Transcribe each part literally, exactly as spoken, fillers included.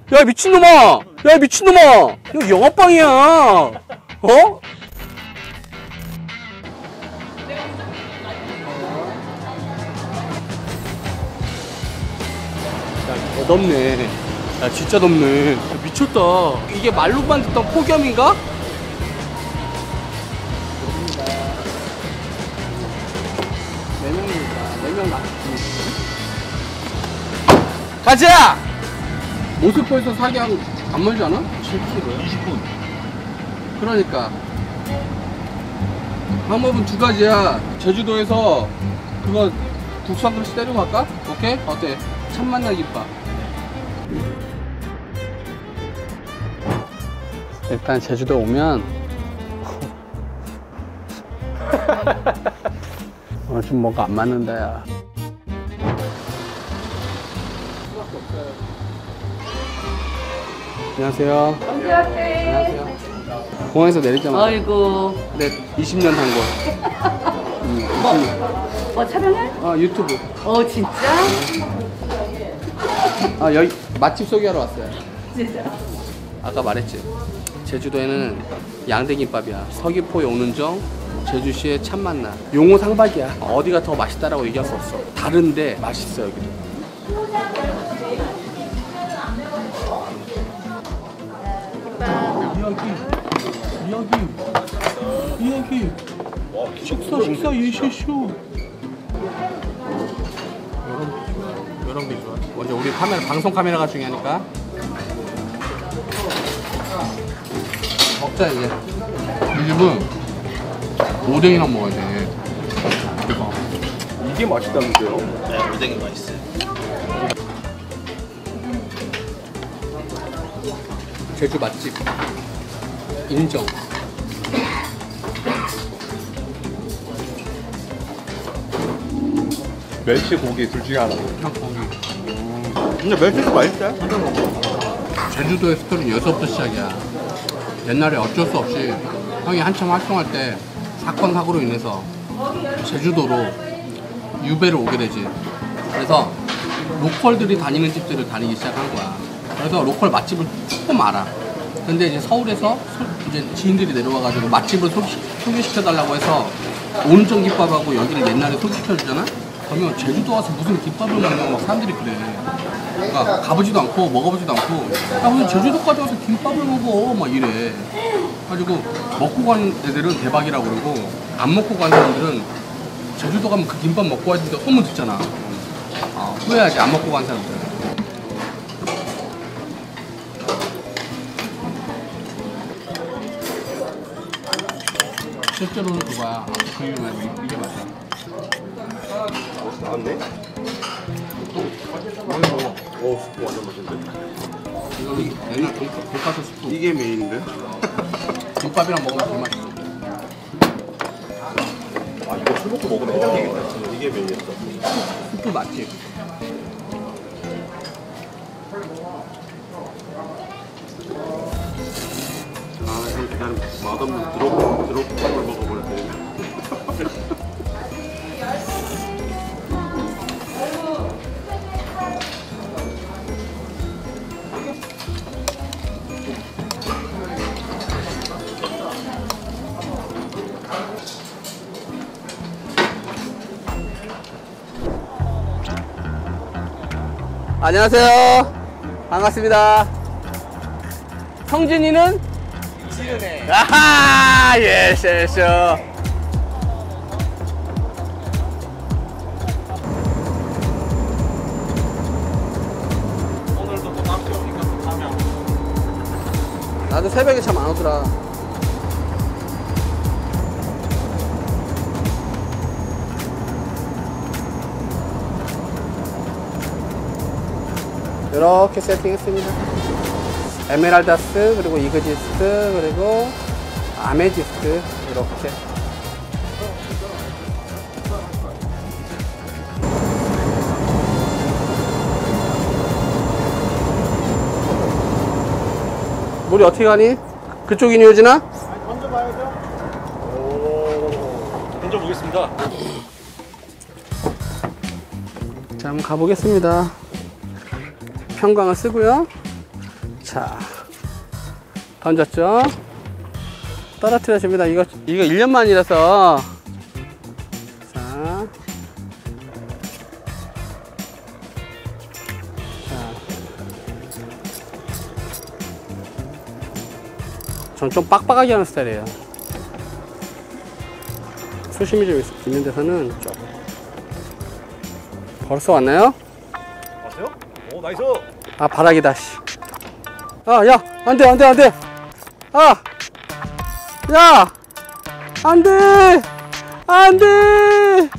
야 미친놈아! 야 미친놈아! 이거 영업방이야! 어? 야 개 덥네. 야 진짜 덥네. 야, 미쳤다. 이게 말로만 듣던 폭염인가? 네 명이니까 네 명 나. 가자! 모스코에서 사기 한 안 멀지 않아? 칠 킬로야? 이십 분. 그러니까 방법은 두 가지야. 제주도에서 그거 국산 그릇 때리고 갈까? 오케이? 어때? 참만나 김밥. 일단 제주도 오면 오늘 좀 뭔가 안 맞는다 야. 안녕하세요. 안녕하세요. 공항에서 내리자마자. 아이고. 네, 이십 년 한 거. 음, 뭐, 뭐 촬영해? 아, 유튜브. 어, 진짜? 아, 여기 맛집 소개하러 왔어요. 진짜. 아까 말했지. 제주도에는 양대김밥이야. 서귀포의 오는정, 제주시의 참만나. 용호 상박이야. 어디가 더 맛있다라고 얘기할 수 없어. 다른데 맛있어 여기도. 이야기, 이야기, 이야기. 식사, 식사 예시쇼. 이런, 이런 게 좋아. 먼저 우리 카메라, 방송 카메라가 중요하니까. 먹자 이제. 이 집은 오뎅이랑 먹어야 돼. 이거. 이게 맛있다는데요? 네, 오뎅이 맛있어요. 제주 맛집 인정. 멸치 고기 둘 중에 하나. 그냥 거기. 근데 멸치도 맛있어요? 제주도의 스토리는 여기서부터 시작이야. 옛날에 어쩔 수 없이 형이 한참 활동할 때 사건 사고로 인해서 제주도로 유배를 오게 되지. 그래서 로컬들이 다니는 집들을 다니기 시작한 거야. 그래서 로컬 맛집을 조금 알아. 근데 이제 서울에서 소, 이제 지인들이 내려와가지고 맛집을 소, 소개시켜달라고 해서 오는정 김밥하고 여기를 옛날에 소개시켜주잖아? 그러면 제주도 와서 무슨 김밥을 먹냐고 막 사람들이 그래. 그러니까 가보지도 않고 먹어보지도 않고 야 무슨 제주도까지 와서 김밥을 먹어 막 이래. 가지고 먹고 간 애들은 대박이라고 그러고 안 먹고 간 사람들은 제주도 가면 그 김밥 먹고 와야 되니까 소문 듣잖아. 어, 후회하지 안 먹고 간 사람들. 실제로는 그거야. 그 이름은 이게 맞아. 나왔네? 오, 스프 완전 맛있는데? 이거는 옛날 돈가, 돈가스 스프. 이게 메인인데? 김밥이랑 먹으면 더 맛있어. 아, 이거 술 먹고 먹으면 해장되겠다. 진짜 이게 메인이었어. 스프 맛집. 아, 그냥 맛없는 드롭, 드롭밥을 먹어버렸네. 안녕하세요. 반갑습니다. 성진이는? 지은해. 아하, 예스, 예스. 오늘도 또 남자 오니까 또 가면. 나도 새벽에 참 안 오더라. 이렇게 세팅했습니다. 에메랄다스, 그리고 이그지스트, 그리고 아메지스트 이렇게. 물이 어떻게 가니? 그쪽이니 유진아? 아니, 던져봐야죠. 오, 던져보겠습니다. 자, 한번 가보겠습니다. 편광을 쓰고요. 자, 던졌죠? 떨어뜨려줍니다. 이거, 이거 일 년 만이라서. 자. 자. 전 좀 빡빡하게 하는 스타일이에요. 수심이 좀 있, 있는 데서는 좀. 벌써 왔나요? 왔어요? 오, 나이스! 아, 바닥이다, 씨. 아, 야! 안 돼, 안 돼, 안 돼! 아! 야! 안 돼! 안 돼!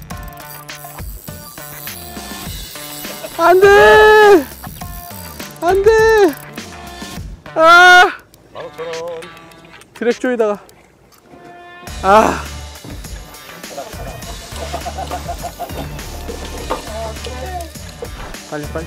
안 돼! 안 돼! 아! 만 오천 원. 드랙 조이다가. 아! 빨리, 빨리.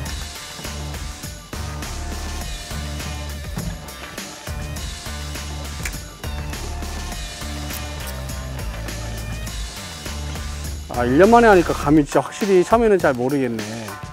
아, 일 년 만에 하니까 감이 진짜 확실히 처음에는 잘 모르겠네.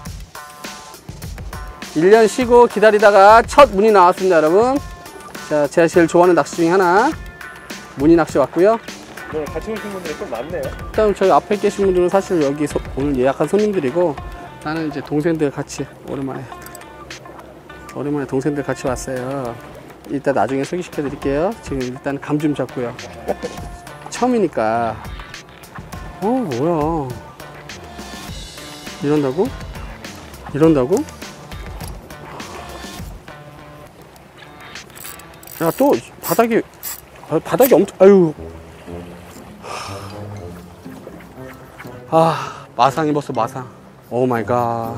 일 년 쉬고 기다리다가 첫 문이 나왔습니다, 여러분. 자, 제가 제일 좋아하는 낚시 중에 하나. 문이 낚시 왔고요. 네, 같이 오신 분들이 좀 많네요. 일단 저희 앞에 계신 분들은 사실 여기 소, 오늘 예약한 손님들이고, 나는 이제 동생들 같이 오랜만에 오랜만에 동생들 같이 왔어요. 이따 나중에 소개시켜 드릴게요. 지금 일단 감 좀 잡고요. 처음이니까. 어, 뭐야. 이런다고? 이런다고? 야, 또 바닥이 바닥이 엄청, 아유. 아, 마상 입었어, 마상. 오 마이 갓.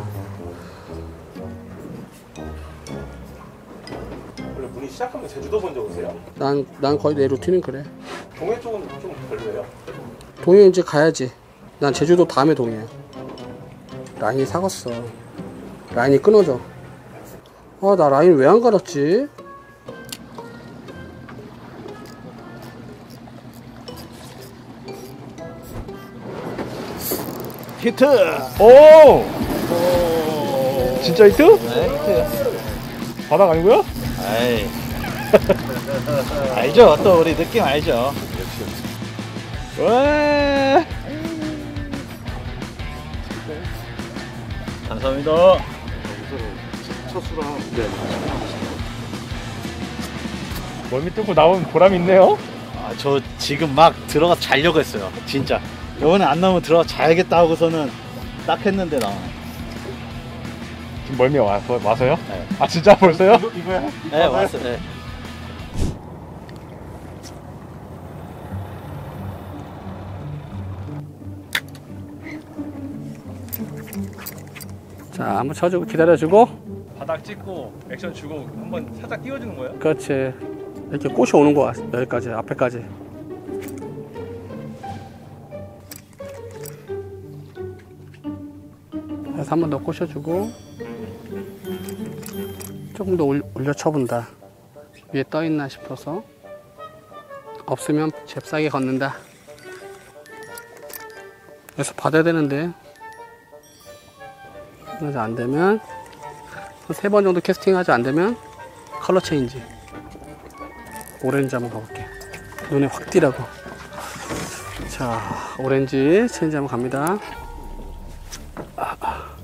원래 문이 시작하면 제주도 먼저 오세요? 난, 난 거의 내 루틴은 그래. 동해 쪽은 좀 별로예요? 동해 이제 가야지. 난 제주도 다음에 동해야. 라인이 사갔어. 라인이 끊어져. 아, 나 라인 왜 안 갈았지? 히트! 오! 진짜 히트? 네, 히트. 바닥 아니고요? 아이. 알죠? 또 우리 느낌 알죠? 와! 감사합니다. 첫 수랑. 네. 멀미 뚫고 나온 보람이 있네요? 아, 저 지금 막 들어가 자려고 했어요. 진짜. 이번에 안 나오면 들어가 자야겠다 하고서는 딱 했는데 나오네. 지금 멀미 와서, 와서요? 네. 아, 진짜 벌써요? 이거, 이거야? 네, 왔어요. 네. 자, 한번 쳐주고 기다려주고. 바닥 찍고 액션 주고 한번 살짝 띄워주는 거예요? 그렇지. 이렇게 꽃이 오는 거야. 여기까지, 앞에까지. 그래서 한 번 더 꼬셔주고. 조금 더 올, 올려 쳐본다. 위에 떠있나 싶어서. 없으면 잽싸게 걷는다. 그래서 받아야 되는데. 그래서 안 되면 세 번 정도 캐스팅 하지 안 되면 컬러 체인지. 오렌지 한번 가볼게. 눈에 확 띄라고. 자, 오렌지 체인지 한번 갑니다. 아.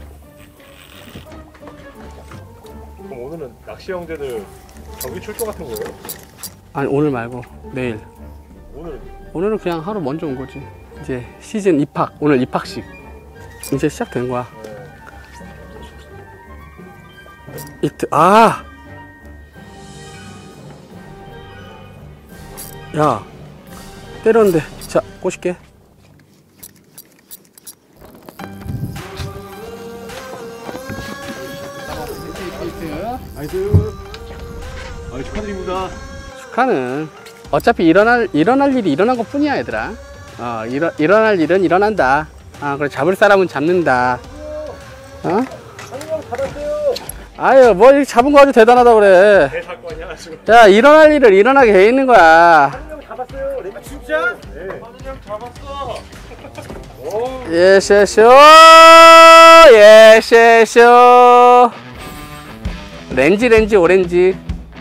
그럼 오늘은 낚시 형제들 경기 출조 같은 거예요? 아니, 오늘 말고 내일. 오늘은? 오늘은 그냥 하루 먼저 온 거지. 이제 시즌 입학. 오늘 입학식. 이제 시작된 거야. 네. 이트. 아! 야, 때렸는데. 자, 꼬실게. 나이스. 아, 축하드립니다. 축하는 어차피 일어날 일어날 일이 일어난 것 뿐이야, 얘들아. 어, 일어, 일어날 일은 일어난다. 아, 그래, 잡을 사람은 잡는다. 어? 한명 받았어요. 아유, 뭐 이렇게 잡은 거 아주 대단하다 그래. 대사건이야 지금. 자, 일어날 일을 일어나게 해 있는 거야. 한명 잡았어요. 아, 진짜? 네. 한명 잡았어. 오. 예쇼쇼, 예쇼쇼. 렌지 렌지 오렌지.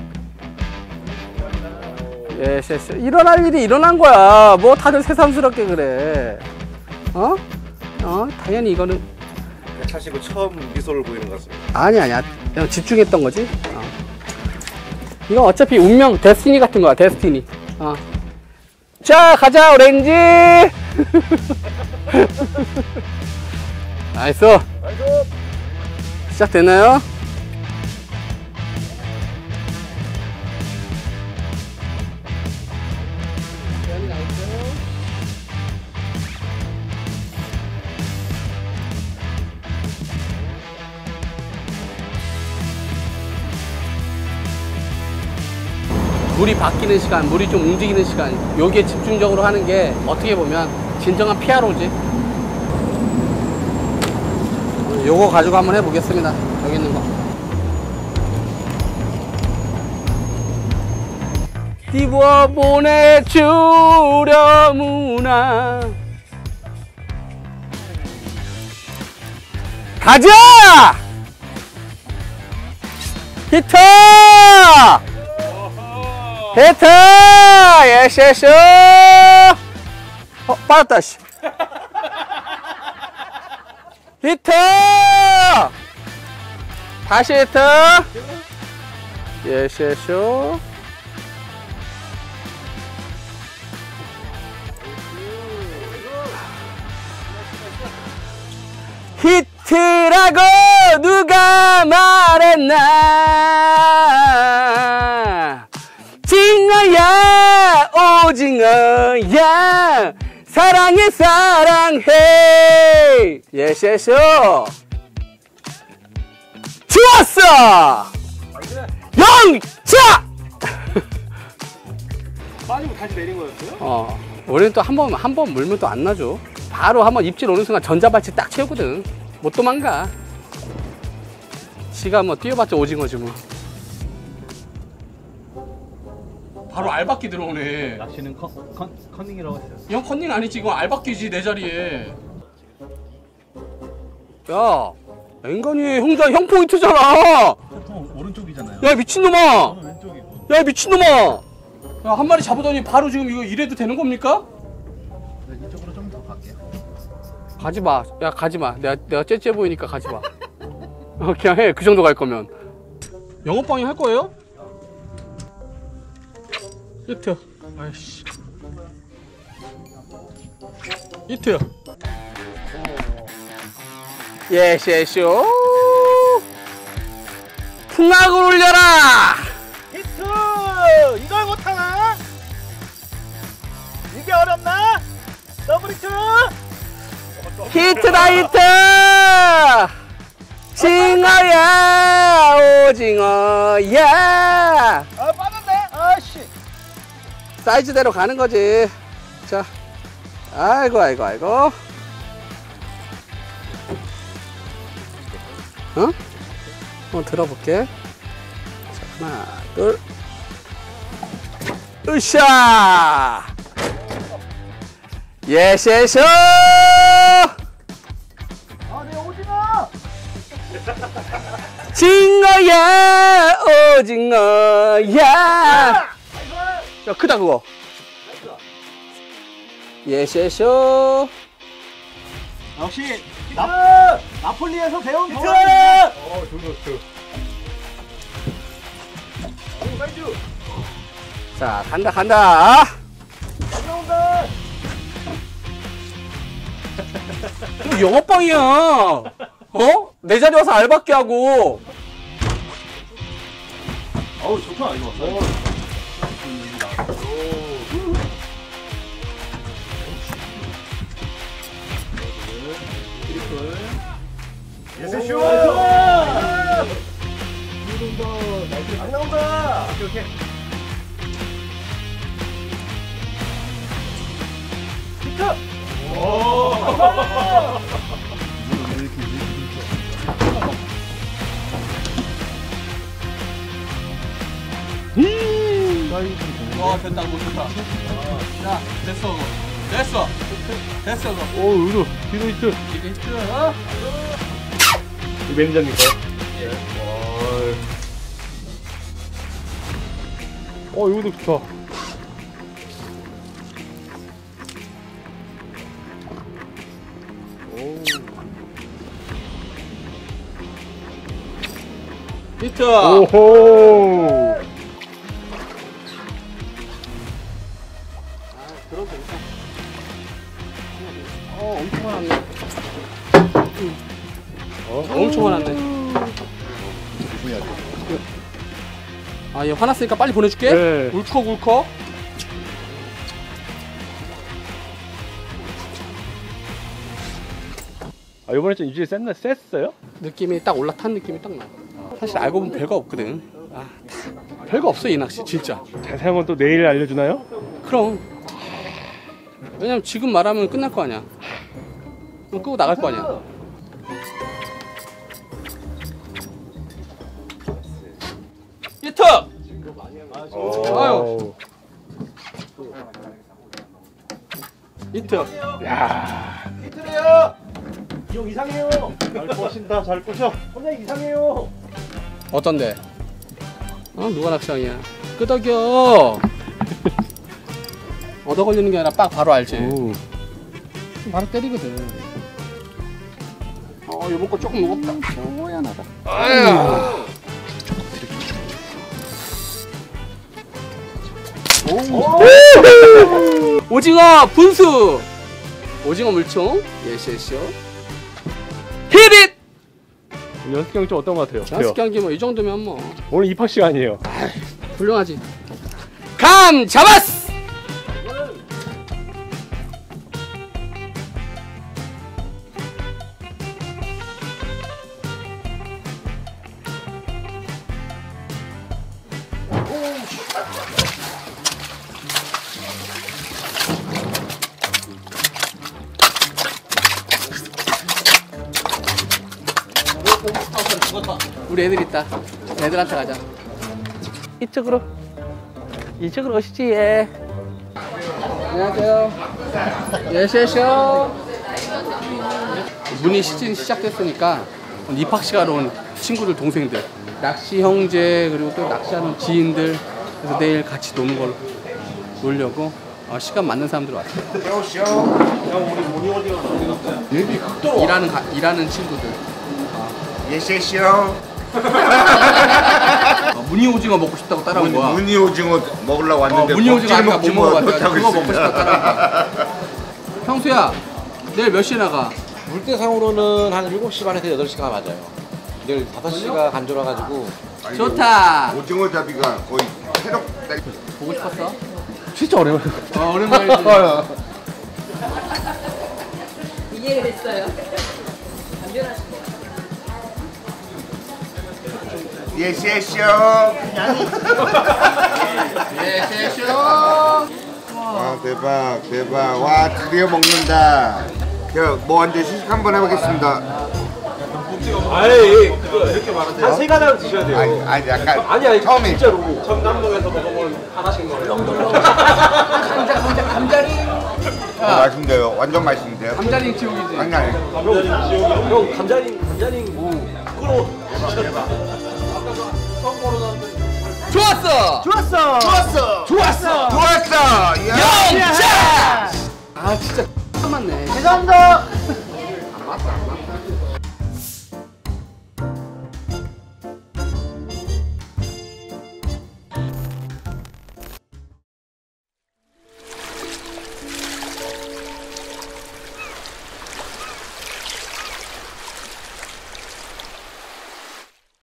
예, 쎄쎄. 일어날 일이 일어난 거야. 뭐 다들 새삼스럽게 그래. 어? 어? 당연히 이거는 차시고 처음 미소를 보이는 것 같습니다. 아니 아니야. 그냥 집중했던 거지. 어. 이건 어차피 운명, 데스티니 같은 거야. 데스티니. 어. 자, 가자 오렌지. 나이스. 시작되나요? 물이 바뀌는 시간, 물이 좀 움직이는 시간, 여기에 집중적으로 하는 게 어떻게 보면 진정한 피아로지. 요거 가지고 한번 해보겠습니다. 여기 있는 거. 띄워 보내주려무나. 가자! 히터! 히트! 예스 예스! 어, 빠졌다 씨. 히트! 다시 히트! 예스 예스. 히트라고 누가 말했나? 징어야 오징어야 사랑해 사랑해. 예스 예스. 좋았어. 영차. 빠지고 다시 내린 거였어요? 어, 우리는 또 한 번 한 번 물면 또 안 나죠. 바로 한번 입질 오는 순간 전자발치 딱 채우거든. 못 도망가. 지가 뭐 뛰어봤자 오징어지 뭐. 바로 알바끼 들어오네. 낚시는 컨, 컨, 컨닝이라고 했어요. 형 컨닝 아니지, 이거 알바끼지 내 자리에. 야, 인간이 형자 형 포인트잖아. 보통 오른쪽이잖아요. 야 미친놈아. 저는 왼쪽이고. 야 미친놈아. 야 한 마리 잡으더니 바로 지금 이거 이래도 되는 겁니까? 네, 이쪽으로 좀 더 갈게요. 가지 마. 야 가지 마. 내가 내가 째째 보이니까 가지 마. 어, 그냥 해. 그 정도 갈 거면. 영업방해 할 거예요? 히트. 아이씨. 히트. 예스 예스. 풍악을 올려라. 히트! 이걸 못하나? 이게 어렵나? 더블 히트! 히트다 히트. 징어야 오징어야. 아 빠졌네? 아씨. 사이즈대로 가는 거지. 자, 아이고 아이고 아이고. 어? 한번 들어볼게. 자, 하나, 둘. 으쌰. 예스 예스. 아내 오징어! 징어야 오징어야. 야 크다 그거. 예스 예스. 역시 나, 나폴리에서 배운 히트! 어 좋은 히트. 오 사이즈! 자 간다 간다. 나온다! 이거 영업방이야. 어? 내 자리 와서 알바끼 하고. 어우 좋다 이거. 오. 예스 쇼! 안 나온다! 오케이 오케이. 히트! 오! 와 됐다 뭐 좋다. 야 됐어 그거. 됐어. 됐어 그거. 오, 의도. 뒤로 히트. 이게 히트. 어? 매니저님 거요? 예. 어 이거도 좋다. 히트! 오호. 어, 엄청 화났네. 어, 엄청 화났네. 아, 얘 화났으니까 빨리 보내줄게. 네. 울컥 울컥. 아 이번에 좀 입질이 셌나 셌어요? 느낌이 딱 올라탄 느낌이 딱 나. 사실 알고 보면 별거 없거든. 아, 다 별거 없어 이 낚시 진짜. 자세한 건 또 내일 알려주나요? 그럼. 왜냐면 지금 말하면 끝날 거 아니야. 그럼 끄고 나갈 거 아니야. 히트! 아유. 히트. 야. 히트래요. 형 이상해요. 잘 꼬신다. 잘 꼬셔. 선생님 이상해요. 어떤데? 어? 누가 낚시왕이야? 끄덕여. 얻어 걸리는 게 아니라 빡 바로 알지. 오. 바로 때리거든. 어, 요번 거 조금 무겁다. 뭐야 나다. 아야. 오. 오징어 분수. 오징어 물총. 예시예시요. 히릿. 연습 경기 좀 어떤 것 같아요? 연습 경기 뭐 이 정도면 뭐 오늘 입학 시간이에요. 훌륭하지. 감 잡았어. 우리 애들 있다. 애들한테 가자. 이쪽으로. 이쪽으로 오시지. 예. 안녕하세요. 예시쇼. 문이 시즌 시작됐으니까 입학시간 온 친구들 동생들 낚시 형제 그리고 또 낚시하는 지인들 그래서 내일 같이 노는 걸로 놀려고 어, 시간 맞는 사람들 왔어요. 일하는 가, 일하는 친구들. 예시쇼. 어, 무늬 오징어 먹고 싶다고 따라온 거야. 무늬 오징어 먹으려고 왔는데 어, 무늬 오징어 아까 못 먹지 먹어봤어. 못하고 그거 먹고 싶다 있습니다. 따라온 거야. 형수야, 내일 몇 시에 나가? 물때상으로는 한 일곱 시 반에서 여덟 시가 맞아요. 내일 다섯 시가 간절해가지고. 좋다. 오징어 잡이가 거의 새롭. 보고 싶었어? 진짜 어려워요. 어, 오랜만이지. 이해가 됐어요. 안 변하시고. 예시쇼. 예시쇼. 와 대박 대박. 와 드디어 먹는다. 뭐 언제 시식 한번 해보겠습니다. 아이 그거 이렇게 많은데 한세 가닥을 드셔야 돼요. 아니 아니 약간 아니 아니 처음에 진짜로 전남동에서 먹어본 하나씩 먹어요. 감자, 감자, 감자링. 어, 맛있는데요. 완전 맛있는데요. 감자링 지옥이지. 아니 아니. 형 감자링 감자링 그거 좋았어. 좋았어. 좋았어. 좋았어. 좋았어. 야. 영차. 아 진짜 맞네. 감사합니다.